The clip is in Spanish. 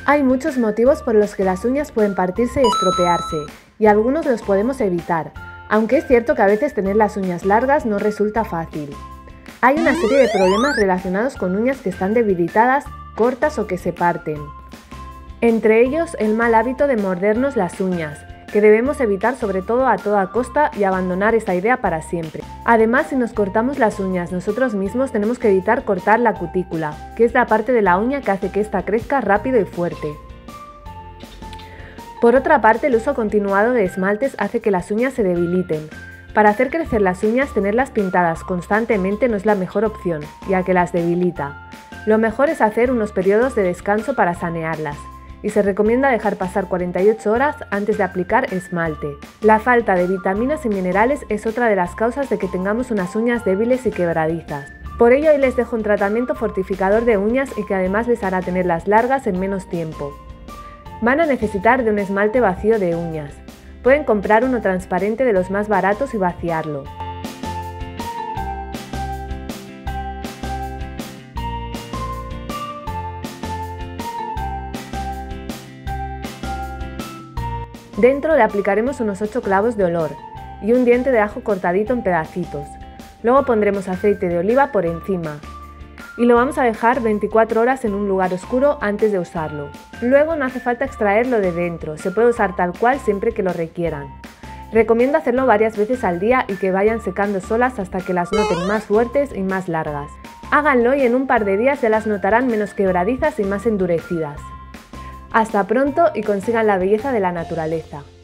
Hay muchos motivos por los que las uñas pueden partirse y estropearse, y algunos los podemos evitar, aunque es cierto que a veces tener las uñas largas no resulta fácil. Hay una serie de problemas relacionados con uñas que están debilitadas, cortas o que se parten. Entre ellos, el mal hábito de mordernos las uñas, que debemos evitar sobre todo a toda costa y abandonar esta idea para siempre. Además, si nos cortamos las uñas nosotros mismos, tenemos que evitar cortar la cutícula, que es la parte de la uña que hace que ésta crezca rápido y fuerte. Por otra parte, el uso continuado de esmaltes hace que las uñas se debiliten. Para hacer crecer las uñas, tenerlas pintadas constantemente no es la mejor opción, ya que las debilita. Lo mejor es hacer unos periodos de descanso para sanearlas, y se recomienda dejar pasar 48 horas antes de aplicar esmalte. La falta de vitaminas y minerales es otra de las causas de que tengamos unas uñas débiles y quebradizas. Por ello, hoy les dejo un tratamiento fortificador de uñas y que además les hará tenerlas largas en menos tiempo. Van a necesitar de un esmalte vacío de uñas. Pueden comprar uno transparente de los más baratos y vaciarlo. Dentro le aplicaremos unos 8 clavos de olor y un diente de ajo cortadito en pedacitos. Luego pondremos aceite de oliva por encima y lo vamos a dejar 24 horas en un lugar oscuro antes de usarlo. Luego no hace falta extraerlo de dentro, se puede usar tal cual siempre que lo requieran. Recomiendo hacerlo varias veces al día y que vayan secando solas hasta que las noten más fuertes y más largas. Háganlo y en un par de días ya las notarán menos quebradizas y más endurecidas. Hasta pronto y consigan la belleza de la naturaleza.